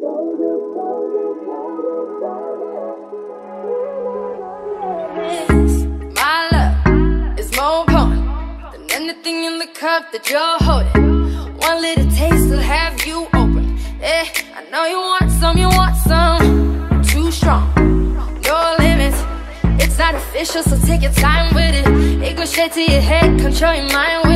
My love is more potent than anything in the cup that you're holding. One little taste will have you open. Yeah, I know you want some. Too strong, no limits. It's artificial, so take your time with it. It goes straight to your head, control your mind.